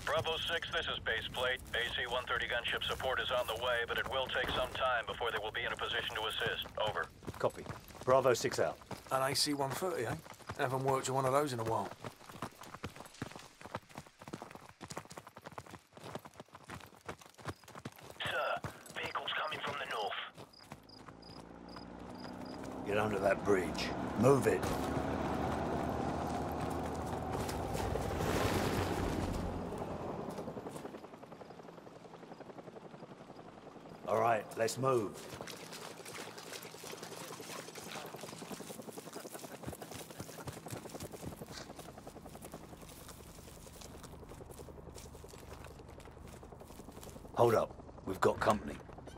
Bravo 6, this is base plate. AC-130 gunship support is on the way, but it will take some time before they will be in a position to assist. Over. Copy. Bravo 6 out. An AC-130, eh? Haven't worked with one of those in a while. Sir, vehicles coming from the north. Get under that bridge. Move it. All right, let's move. Hold up. We've got company.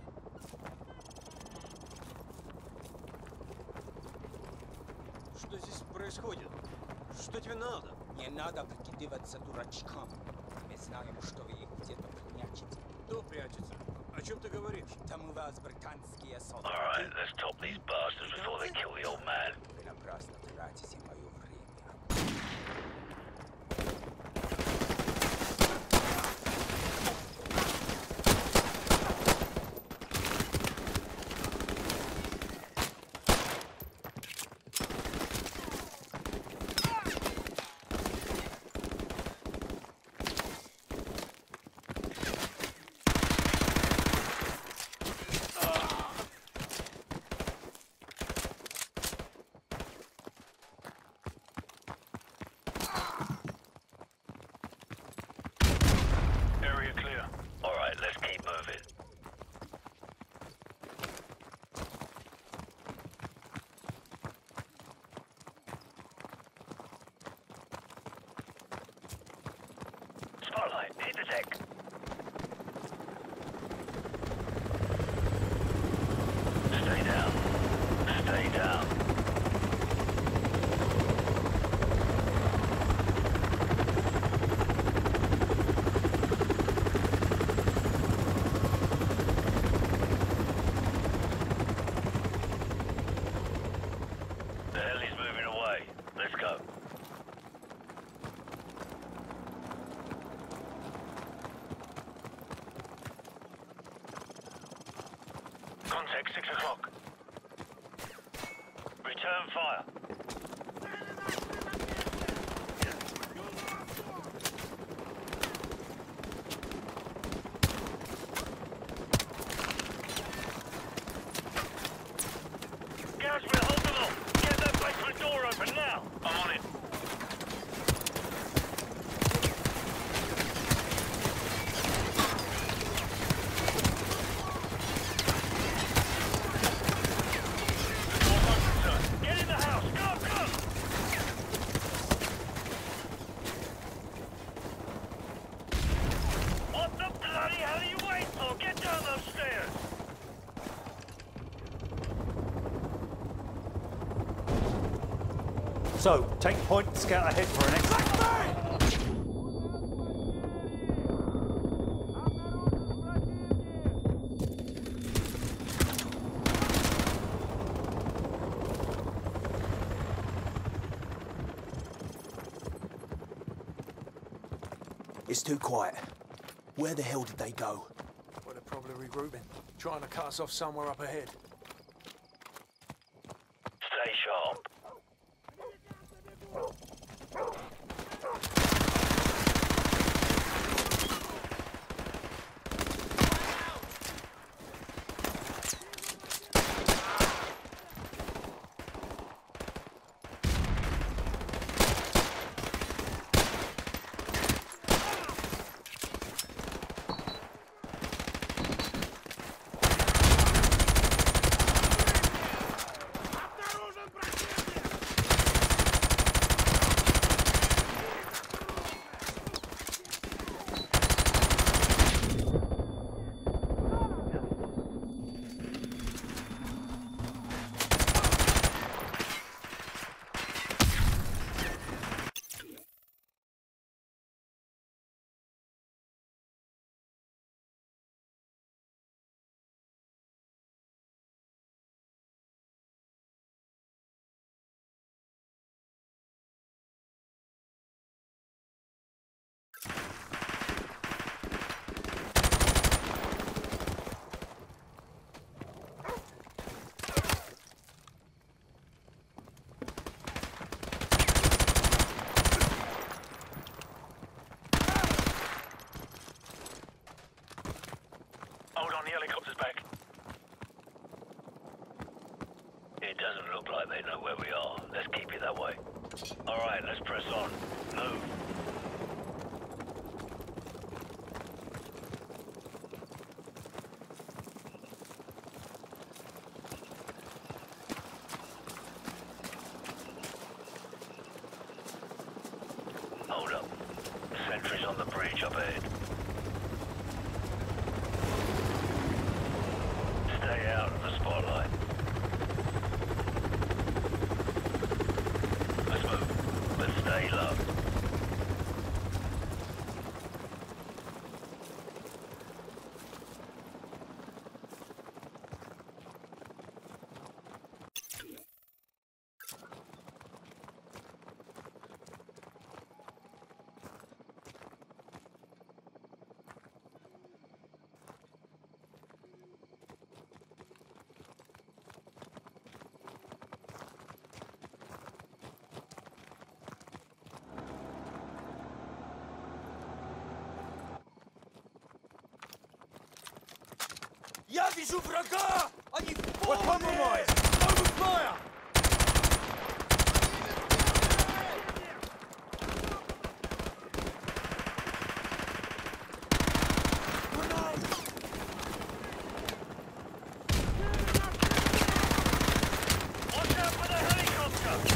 Что здесь происходит? Что тебе надо? Не надо прикидываться дурачком. Мы знаем, что вы их где-то прячете. Кто прячется? О чем ты говоришь? Там у вас британские солдаты. Alright, let's top these bastards before they kill the old man. Вы напрасно тратите мое время. Area clear. Alright, let's keep moving. Spotlight, hit the deck. Stay down. Stay down. The heli's moving away. Let's go. Contact 6 o'clock. Return fire. Guys, we'll hold them all. Get that basement door open now. I'm on it. Get in the house. Go, go. What the bloody hell are you waiting for? Get down those stairs. So, take point and scout ahead for an exit. It's too quiet. Where the hell did they go? Well, they're probably regrouping. Trying to cut us off somewhere up ahead. Stay sharp. All right, let's press on. Move. Hold up. Sentries on the bridge up ahead. Stay out of the spotlight. Let's move, but stay low. Я вижу врага! Они в We're compromised! Open fire! Watch out for the helicopter!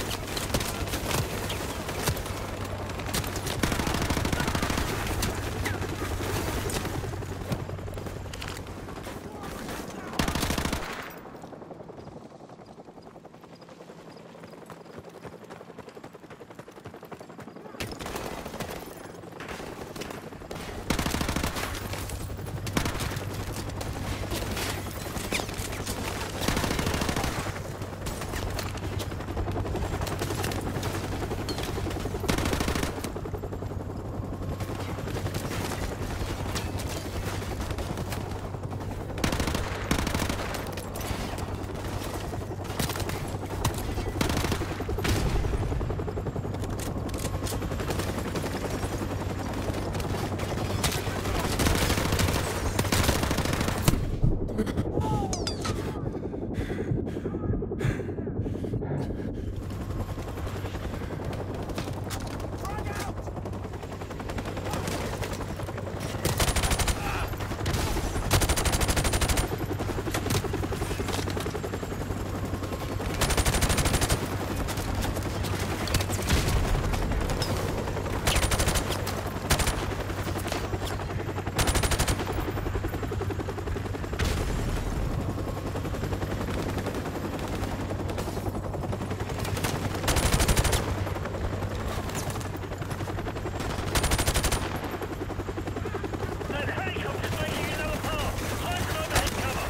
That helicopter's making another pass! Find some overhead cover!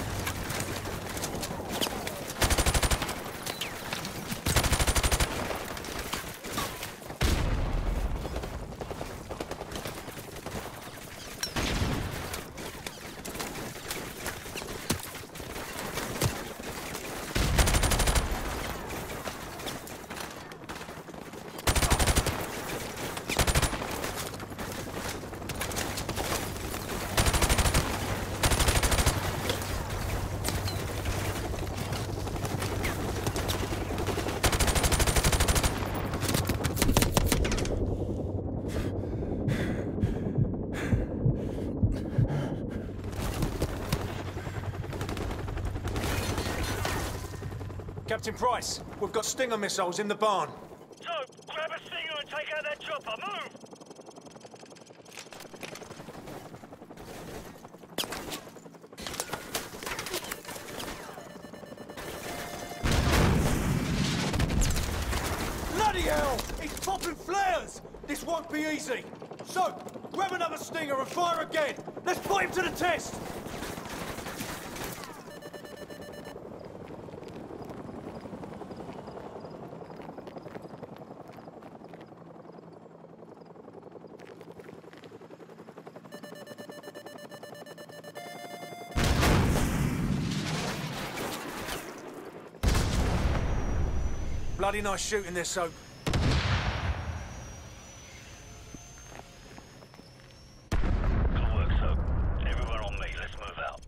Captain Price, we've got Stinger missiles in the barn. So, grab a Stinger and take out that chopper! Move! Bloody hell! He's popping flares! This won't be easy. So, grab another Stinger and fire again. Let's put him to the test! Bloody nice shooting this, Soap. Good work, Soap. Everyone on me, let's move out.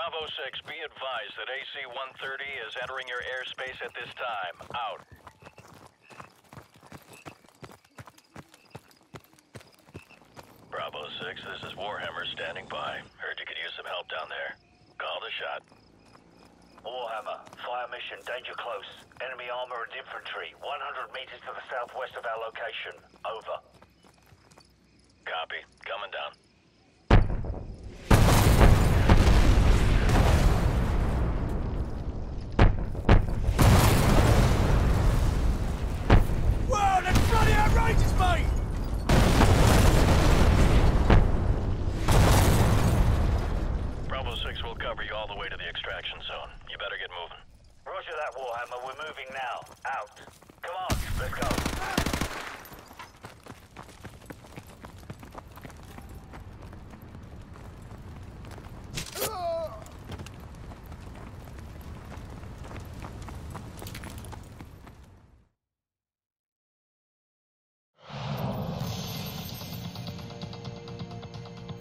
Bravo 6, be advised that AC-130 is entering your airspace at this time. Out. Bravo 6, this is Warhammer standing by. Heard you could use some help down there. Call the shot. Warhammer, fire mission, danger close. Enemy armor and infantry, 100 meters to the southwest of our location. Over. Copy. Coming down. Whoa, that's bloody outrageous, mate! Bravo 6 will cover you all the way to the extraction zone. You better get moving. Roger that, Warhammer. We're moving now. Out. Come on, let's go.